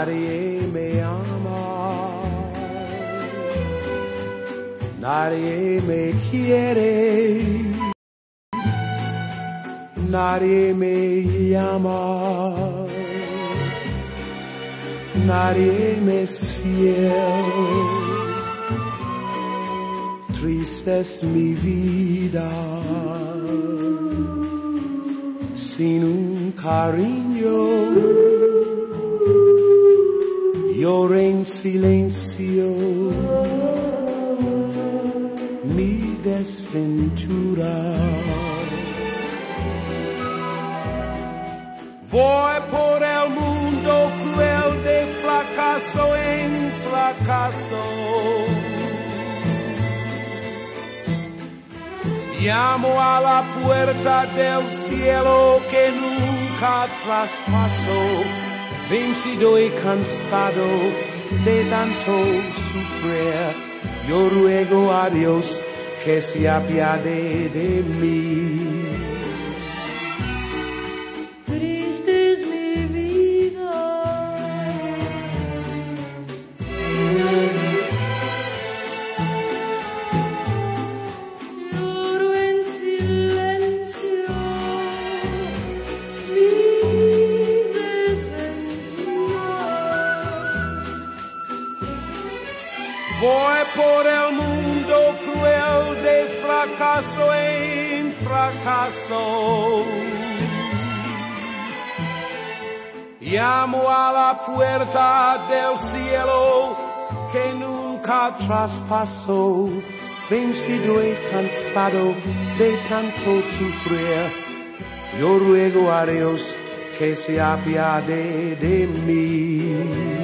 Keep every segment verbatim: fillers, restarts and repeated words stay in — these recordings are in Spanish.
Nadie me ama, nadie me quiere, nadie me llama, nadie me es fiel. Triste es mi vida sin un cariño. Lloré en silencio mi desventura. Voy por el mundo cruel de fracaso en fracaso. Llamo a la puerta del cielo que nunca traspaso. Vencido y cansado de tanto sufrir, yo ruego a Dios que se apiade de mí. Triste es mi vida, lloro en silencio mi Voy por el mundo cruel de fracaso en fracaso. Llamo a la puerta del cielo que nunca traspaso. Vencido y cansado de tanto sufrir, yo ruego a Dios que se apiade de mí.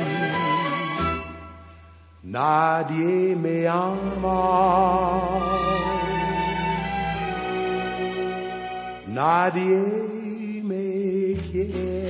Nadie me ama, nadie me quiere.